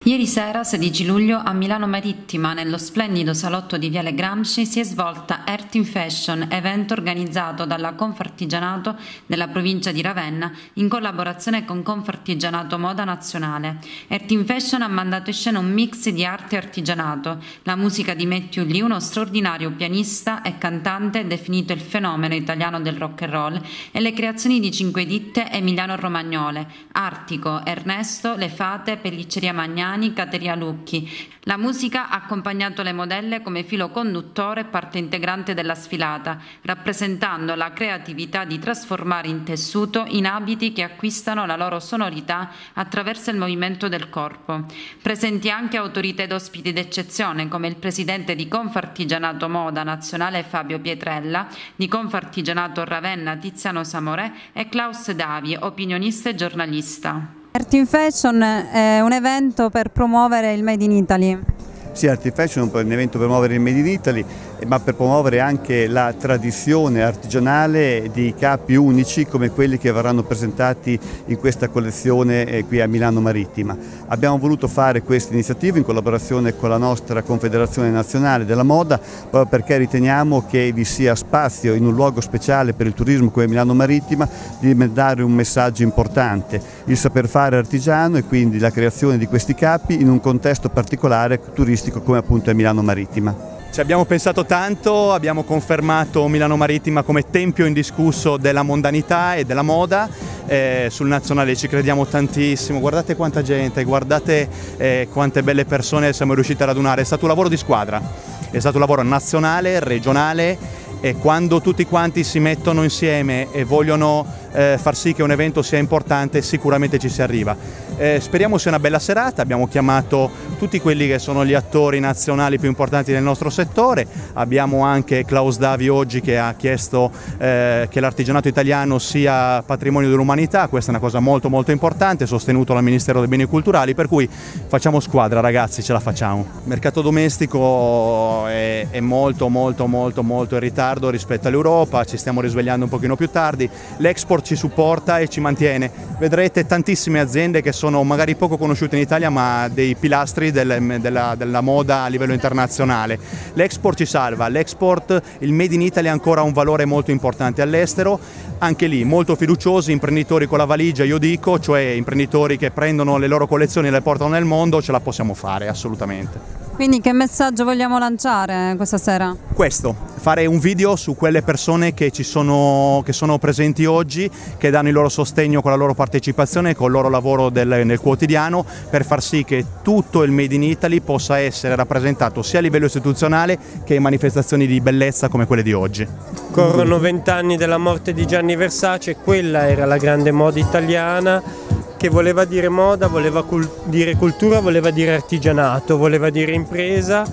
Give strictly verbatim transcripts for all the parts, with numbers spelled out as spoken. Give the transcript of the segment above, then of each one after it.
Ieri sera, sedici luglio, a Milano Marittima, nello splendido salotto di Viale Gramsci, si è svolta Earth in Fashion, evento organizzato dalla Confartigianato della provincia di Ravenna in collaborazione con Confartigianato Moda Nazionale. Earth in Fashion ha mandato in scena un mix di arte e artigianato, la musica di Matthew Lee, uno straordinario pianista e cantante definito il fenomeno italiano del rock and roll, e le creazioni di Cinque Ditte Emiliano Romagnole, Artico, Ernesto, Le Fate, Pellicceria Magnani, Cateria Lucchi. La musica ha accompagnato le modelle come filo conduttore e parte integrante della sfilata, rappresentando la creatività di trasformare in tessuto in abiti che acquistano la loro sonorità attraverso il movimento del corpo. Presenti anche autorità ed ospiti d'eccezione come il presidente di Confartigianato Moda Nazionale Fabio Pietrella, di Confartigianato Ravenna Tiziano Samorè e Klaus Davi, opinionista e giornalista. Earth in Fashion è un evento per promuovere il Made in Italy. Sì, Earth in Fashion è un evento per promuovere il Made in Italy, ma per promuovere anche la tradizione artigianale di capi unici come quelli che verranno presentati in questa collezione qui a Milano Marittima. Abbiamo voluto fare questa iniziativa in collaborazione con la nostra Confederazione Nazionale della Moda, proprio perché riteniamo che vi sia spazio in un luogo speciale per il turismo come Milano Marittima di dare un messaggio importante, il saper fare artigiano e quindi la creazione di questi capi in un contesto particolare turistico come appunto è Milano Marittima. Ci abbiamo pensato tanto, abbiamo confermato Milano Marittima come tempio indiscusso della mondanità e della moda. Eh, sul nazionale ci crediamo tantissimo, guardate quanta gente, guardate eh, quante belle persone siamo riusciti a radunare. È stato un lavoro di squadra, è stato un lavoro nazionale, regionale, e quando tutti quanti si mettono insieme e vogliono eh, far sì che un evento sia importante, sicuramente ci si arriva. Eh, speriamo sia una bella serata. Abbiamo chiamato tutti quelli che sono gli attori nazionali più importanti del nostro settore. Abbiamo anche Klaus Davi oggi che ha chiesto eh, che l'artigianato italiano sia patrimonio dell'umanità. Questa è una cosa molto molto importante, sostenuto dal Ministero dei Beni Culturali, per cui facciamo squadra ragazzi, ce la facciamo. Il mercato domestico è, è molto molto molto molto in ritardo rispetto all'Europa, ci stiamo risvegliando un pochino più tardi, l'export ci supporta e ci mantiene. Vedrete tantissime aziende che sono magari poco conosciute in Italia ma dei pilastri del, della, della moda a livello internazionale. L'export ci salva, l'export, il Made in Italy ha ancora un valore molto importante all'estero, anche lì molto fiduciosi, imprenditori con la valigia io dico, cioè imprenditori che prendono le loro collezioni e le portano nel mondo, ce la possiamo fare assolutamente. Quindi che messaggio vogliamo lanciare questa sera? Questo, fare un video su quelle persone che, ci sono, che sono presenti oggi, che danno il loro sostegno con la loro partecipazione, con il loro lavoro del, nel quotidiano, per far sì che tutto il Made in Italy possa essere rappresentato sia a livello istituzionale che in manifestazioni di bellezza come quelle di oggi. Corrono vent'anni della morte di Gianni Versace, quella era la grande moda italiana, che voleva dire moda, voleva cul- dire cultura, voleva dire artigianato, voleva dire impresa,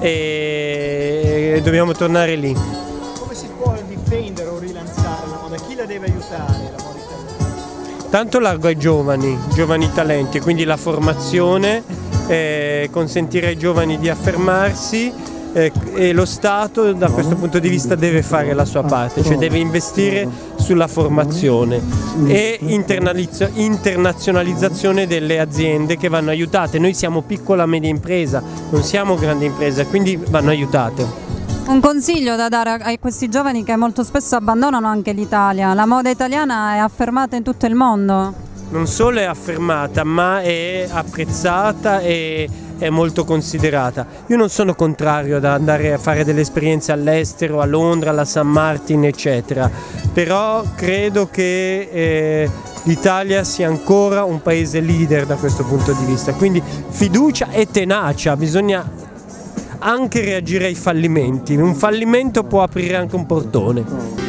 e, e dobbiamo tornare lì. Come si può difendere o rilanciare la moda? Chi la deve aiutare la moda italiana? Tanto largo ai giovani, giovani talenti, quindi la formazione, eh, consentire ai giovani di affermarsi. Eh, e lo Stato da questo punto di vista deve fare la sua parte, cioè deve investire sulla formazione e internazionalizzazione delle aziende che vanno aiutate. Noi siamo piccola media impresa, non siamo grande impresa, quindi vanno aiutate. Un consiglio da dare a questi giovani che molto spesso abbandonano anche l'Italia: la moda italiana è affermata in tutto il mondo. Non solo è affermata, ma è apprezzata e è molto considerata. Io non sono contrario ad andare a fare delle esperienze all'estero, a Londra, alla San Martin, eccetera, però credo che eh, l'Italia sia ancora un paese leader da questo punto di vista, quindi fiducia e tenacia, bisogna anche reagire ai fallimenti, un fallimento può aprire anche un portone.